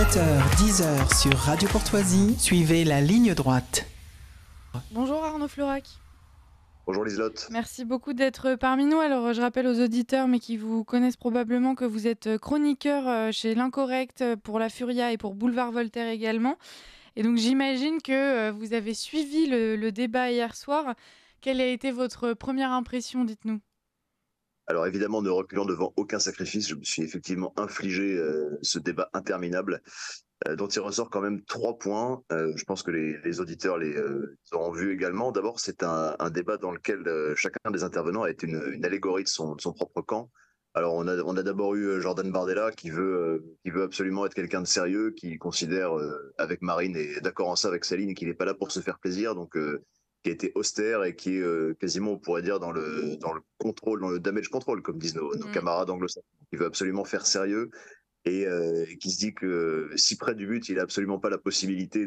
7h-10h sur Radio Courtoisie, suivez la ligne droite. Bonjour Arnaud Florac. Bonjour Liselotte. Merci beaucoup d'être parmi nous. Alors je rappelle aux auditeurs, mais qui vous connaissent probablement, que vous êtes chroniqueur chez L'Incorrect pour La Furia et pour Boulevard Voltaire également. Et donc j'imagine que vous avez suivi le débat hier soir. Quelle a été votre première impression, dites-nous? Alors évidemment, ne reculant devant aucun sacrifice, je me suis effectivement infligé ce débat interminable dont il ressort quand même 3 points. Je pense que les auditeurs les auront vu également. D'abord, c'est un débat dans lequel chacun des intervenants a été une allégorie de son propre camp. Alors on a d'abord eu Jordan Bardella qui veut absolument être quelqu'un de sérieux, qui considère avec Marine et d'accord en ça avec Céline qu'il n'est pas là pour se faire plaisir, donc qui a été austère et qui est quasiment, on pourrait dire, dans le contrôle, dans le damage control, comme disent nos camarades anglo-saxons, qui veut absolument faire sérieux et qui se dit que si près du but, il n'a absolument pas la possibilité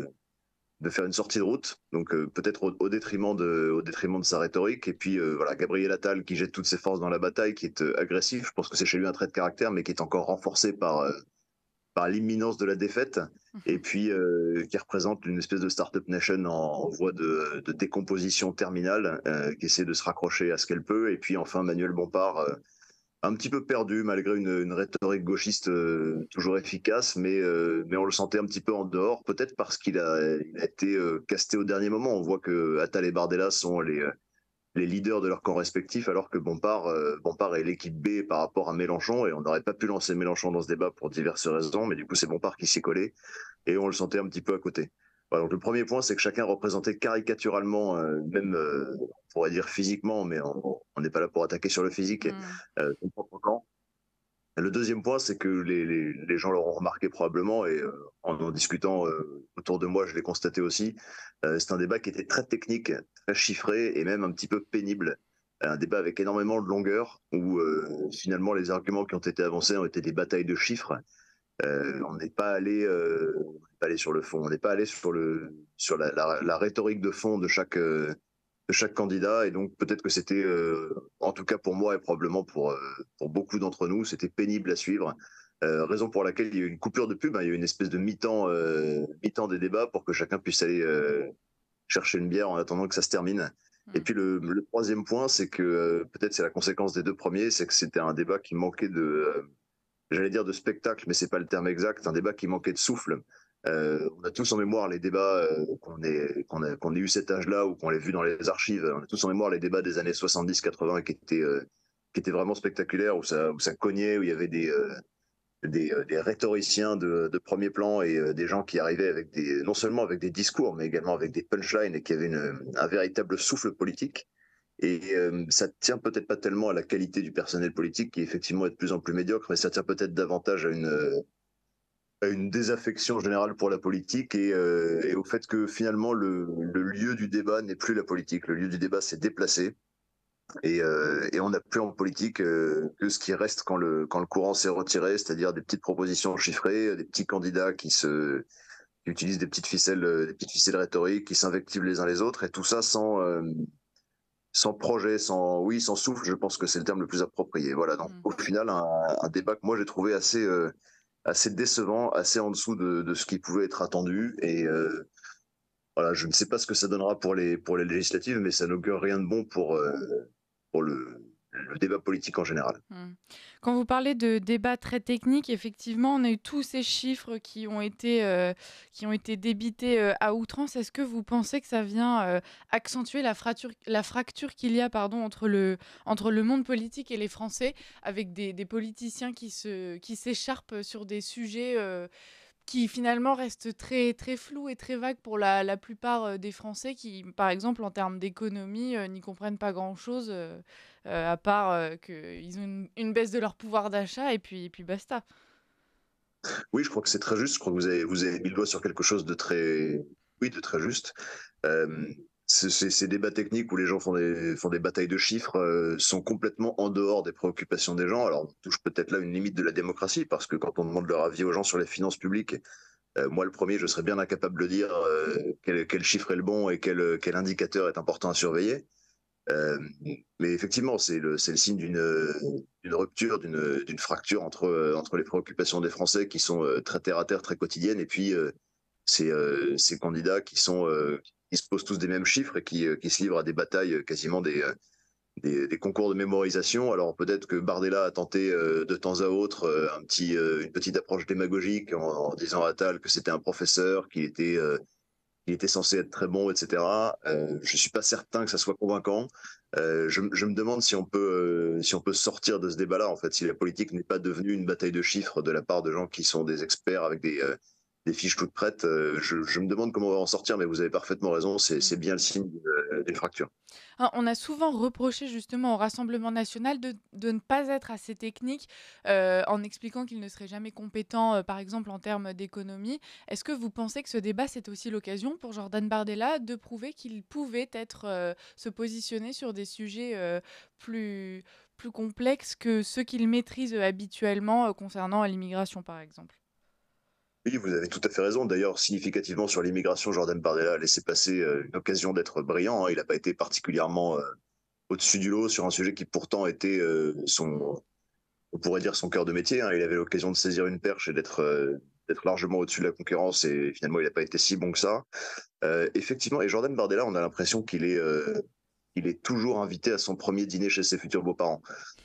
de faire une sortie de route, donc peut-être au détriment de sa rhétorique. Et puis voilà, Gabriel Attal qui jette toutes ses forces dans la bataille, qui est agressif. Je pense que c'est chez lui un trait de caractère, mais qui est encore renforcé par l'imminence de la défaite, et puis qui représente une espèce de start-up nation en voie de décomposition terminale, qui essaie de se raccrocher à ce qu'elle peut. Et puis enfin Manuel Bompard, un petit peu perdu malgré une rhétorique gauchiste toujours efficace, mais on le sentait un petit peu en dehors, peut-être parce qu'il a été casté au dernier moment. On voit que Attal et Bardella sont les leaders de leur camp respectif, alors que Bompard est l'équipe B par rapport à Mélenchon, et on n'aurait pas pu lancer Mélenchon dans ce débat pour diverses raisons, mais du coup c'est Bompard qui s'y collait, et on le sentait un petit peu à côté. Voilà, donc le premier point, c'est que chacun représentait caricaturalement, même on pourrait dire physiquement, mais on n'est pas là pour attaquer sur le physique, son propre camp. Le deuxième point, c'est que les gens l'auront remarqué probablement, et en discutant autour de moi, je l'ai constaté aussi, c'est un débat qui était très technique, très chiffré et même un petit peu pénible. Un débat avec énormément de longueur, où finalement les arguments qui ont été avancés ont été des batailles de chiffres. On n'est pas allé sur le fond, on n'est pas allé sur la rhétorique de fond de chaque candidat, et donc peut-être que c'était, en tout cas pour moi et probablement pour beaucoup d'entre nous, c'était pénible à suivre. Raison pour laquelle il y a eu une coupure de pub, hein, il y a eu une espèce de mi-temps des débats pour que chacun puisse aller chercher une bière en attendant que ça se termine. Et puis le troisième point, c'est que peut-être c'est la conséquence des deux premiers, c'est que c'était un débat qui manquait j'allais dire de spectacle, mais c'est pas le terme exact, un débat qui manquait de souffle. On a tous en mémoire les débats qu'on ait eu cet âge-là ou qu'on l'ait vu dans les archives. On a tous en mémoire les débats des années 70-80 qui étaient vraiment spectaculaires, où ça cognait, où il y avait des rhétoriciens de premier plan, et des gens qui arrivaient avec non seulement avec des discours, mais également avec des punchlines, et qui avaient un véritable souffle politique. Et ça tient peut-être pas tellement à la qualité du personnel politique, qui effectivement est de plus en plus médiocre, mais ça tient peut-être davantage à une désaffection générale pour la politique, et au fait que finalement le lieu du débat n'est plus la politique. Le lieu du débat s'est déplacé, et on n'a plus en politique que ce qui reste quand le courant s'est retiré, c'est-à-dire des petites propositions chiffrées, des petits candidats qui utilisent des petites ficelles rhétoriques, qui s'invectivent les uns les autres, et tout ça sans projet, sans souffle. Je pense que c'est le terme le plus approprié. Voilà, donc au final, un débat que moi j'ai trouvé assez décevant, assez en dessous de ce qui pouvait être attendu. Et voilà, je ne sais pas ce que ça donnera pour les législatives, mais ça n'augure rien de bon pour le débat politique en général. Quand vous parlez de débats très techniques, effectivement, on a eu tous ces chiffres qui ont été débités à outrance. Est-ce que vous pensez que ça vient accentuer la fracture qu'il y a, entre le monde politique et les Français, avec des politiciens qui s'écharpent sur des sujets qui finalement restent très, très flous et très vagues pour la plupart des Français qui, par exemple, en termes d'économie, n'y comprennent pas grand-chose, à part qu'ils ont une baisse de leur pouvoir d'achat, et puis basta. Oui, je crois que c'est très juste. Je crois que vous avez mis le doigt sur quelque chose de très juste. Euh, ces débats techniques où les gens font des batailles de chiffres sont complètement en dehors des préoccupations des gens. Alors, on touche peut-être là une limite de la démocratie, parce que quand on demande leur avis aux gens sur les finances publiques, moi le premier, je serais bien incapable de dire quel chiffre est le bon et quel indicateur est important à surveiller. Euh, mais effectivement, c'est le signe d'une rupture, d'une fracture entre les préoccupations des Français qui sont très terre à terre, très quotidiennes, et puis ces candidats qui se posent tous des mêmes chiffres et qui se livrent à des batailles quasiment des concours de mémorisation. Alors peut-être que Bardella a tenté de temps à autre une petite approche démagogique en disant à Attal que c'était un professeur, qu'il était censé être très bon, etc. Je suis pas certain que ça soit convaincant. Je me demande si on peut sortir de ce débat-là, en fait, si la politique n'est pas devenue une bataille de chiffres de la part de gens qui sont des experts avec des fiches toutes prêtes. Je me demande comment on va en sortir, mais vous avez parfaitement raison, Mm. c'est bien le signe d'une fracture. Ah, on a souvent reproché justement au Rassemblement national de ne pas être assez technique en expliquant qu'il ne serait jamais compétent, par exemple en termes d'économie. Est-ce que vous pensez que ce débat, c'est aussi l'occasion pour Jordan Bardella de prouver qu'il pouvait être, se positionner sur des sujets plus, plus complexes que ceux qu'il maîtrise habituellement concernant l'immigration, par exemple? Oui, vous avez tout à fait raison. D'ailleurs, significativement sur l'immigration, Jordan Bardella a laissé passer une occasion d'être brillant, hein. Il n'a pas été particulièrement au-dessus du lot sur un sujet qui pourtant était on pourrait dire son cœur de métier, hein. Il avait l'occasion de saisir une perche et d'être largement au-dessus de la concurrence et finalement il n'a pas été si bon que ça. Effectivement, et Jordan Bardella, on a l'impression il est toujours invité à son premier dîner chez ses futurs beaux-parents.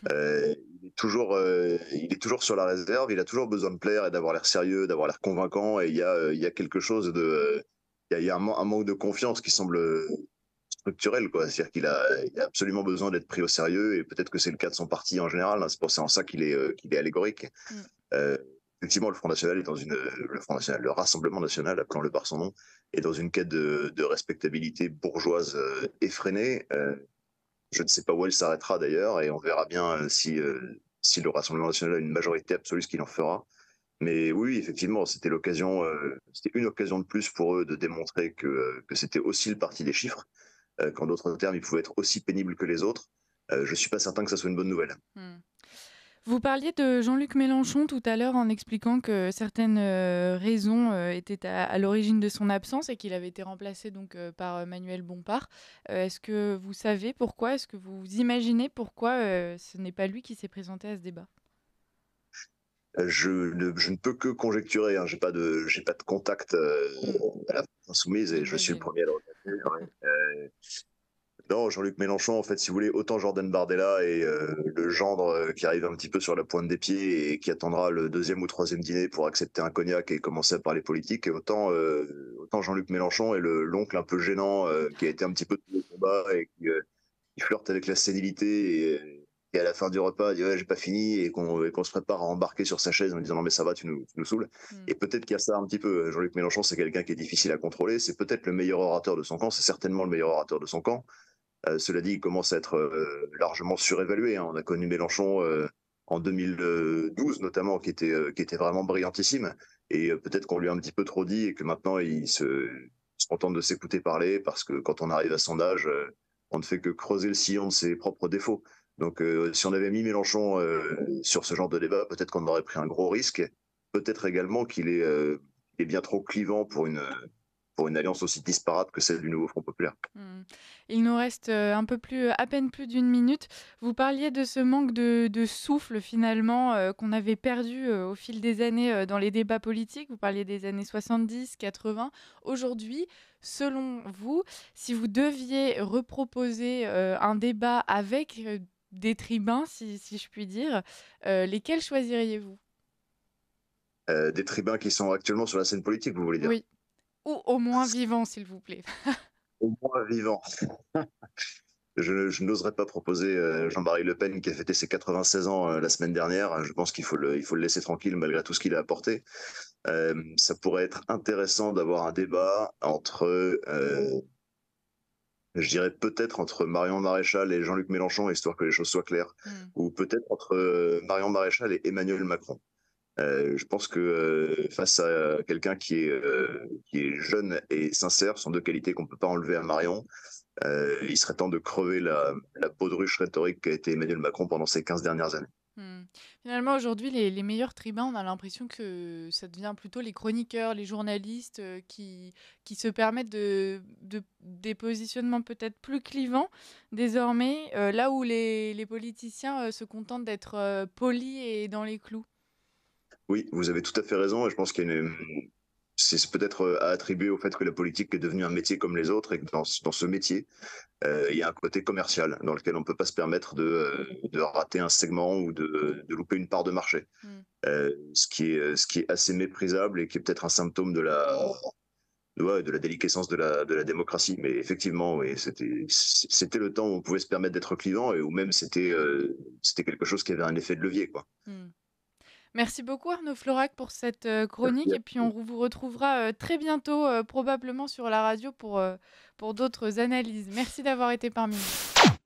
Il est toujours sur la réserve, il a toujours besoin de plaire et d'avoir l'air sérieux, d'avoir l'air convaincant, et il y a quelque chose il y a un manque de confiance qui semble structurel, quoi. C'est-à-dire il a absolument besoin d'être pris au sérieux, et peut-être que c'est le cas de son parti en général, hein. C'est en ça qu'il est allégorique. Mm. Euh, Effectivement, le Front National le Front National, le Rassemblement National, appelons-le par son nom, est dans une quête de respectabilité bourgeoise effrénée. Je ne sais pas où elle s'arrêtera d'ailleurs, et on verra bien si le Rassemblement National a une majorité absolue, ce qu'il en fera. Mais oui, effectivement, c'était une occasion de plus pour eux de démontrer que c'était aussi le parti des chiffres, qu'en d'autres termes, ils pouvaient être aussi pénibles que les autres. Je suis pas certain que ça soit une bonne nouvelle. Mm. Vous parliez de Jean-Luc Mélenchon tout à l'heure en expliquant que certaines raisons étaient à l'origine de son absence et qu'il avait été remplacé donc par Manuel Bompard. Est-ce que vous savez pourquoi? Est-ce que vous imaginez pourquoi ce n'est pas lui qui s'est présenté à ce débat? Je ne peux que conjecturer, hein. J'ai pas de contact Mm, à la France insoumise et je suis le j'imagine. premier à le regretter. Ouais. Non, Jean-Luc Mélenchon, en fait, si vous voulez, autant Jordan Bardella est le gendre qui arrive un petit peu sur la pointe des pieds et qui attendra le deuxième ou troisième dîner pour accepter un cognac et commencer à parler politique, et autant Jean-Luc Mélenchon est l'oncle un peu gênant qui a été un petit peu tous les combats et qui flirte avec la sénilité et à la fin du repas dit ouais, j'ai pas fini et qu'on se prépare à embarquer sur sa chaise en lui disant non mais ça va, tu nous saoules. Mm, Et peut-être qu'il y a ça un petit peu. Jean-Luc Mélenchon, c'est quelqu'un qui est difficile à contrôler, c'est peut-être le meilleur orateur de son camp, c'est certainement le meilleur orateur de son camp. Cela dit, il commence à être largement surévalué, hein. On a connu Mélenchon en 2012 notamment, qui était vraiment brillantissime. Et peut-être qu'on lui a un petit peu trop dit et que maintenant se contente de s'écouter parler parce que quand on arrive à son âge, on ne fait que creuser le sillon de ses propres défauts. Donc si on avait mis Mélenchon sur ce genre de débat, peut-être qu'on aurait pris un gros risque. Peut-être également il est bien trop clivant pour une alliance aussi disparate que celle du nouveau Front Populaire. mm. Il nous reste un peu plus, à peine plus d'une minute. Vous parliez de ce manque de souffle finalement qu'on avait perdu au fil des années dans les débats politiques. Vous parliez des années 70, 80. Aujourd'hui, selon vous, si vous deviez reproposer un débat avec des tribuns, si je puis dire, lesquels choisiriez-vous? Des tribuns qui sont actuellement sur la scène politique, vous voulez dire? Oui, ou au moins vivants, s'il vous plaît. Au moins vivant. Je n'oserais pas proposer Jean-Marie Le Pen qui a fêté ses 96 ans la semaine dernière. Je pense il faut le laisser tranquille malgré tout ce qu'il a apporté. Ça pourrait être intéressant d'avoir un débat je dirais peut-être entre Marion Maréchal et Jean-Luc Mélenchon, histoire que les choses soient claires, Mm. ou peut-être entre Marion Maréchal et Emmanuel Macron. Je pense que face à quelqu'un qui est jeune et sincère, ce sont deux qualités qu'on ne peut pas enlever à Marion. Il serait temps de crever la baudruche rhétorique qu'a été Emmanuel Macron pendant ces 15 dernières années. Mmh. Finalement, aujourd'hui, les meilleurs tribuns, on a l'impression que ça devient plutôt les chroniqueurs, les journalistes, qui se permettent des positionnements peut-être plus clivants désormais, là où les politiciens, se contentent d'être, polis et dans les clous. Oui, vous avez tout à fait raison et je pense qu'il y a c'est peut-être à attribuer au fait que la politique est devenue un métier comme les autres et que dans ce métier, il y a un côté commercial dans lequel on ne peut pas se permettre de rater un segment ou de louper une part de marché. Mmh. Ce qui est assez méprisable et qui est peut-être un symptôme de la déliquescence de la démocratie. Mais effectivement, oui, c'était le temps où on pouvait se permettre d'être clivant et où même c'était quelque chose qui avait un effet de levier, quoi. Mmh. Merci beaucoup Arnaud Florac pour cette, chronique Merci. et puis on vous retrouvera, très bientôt, probablement sur la radio pour d'autres analyses. Merci d'avoir été parmi nous.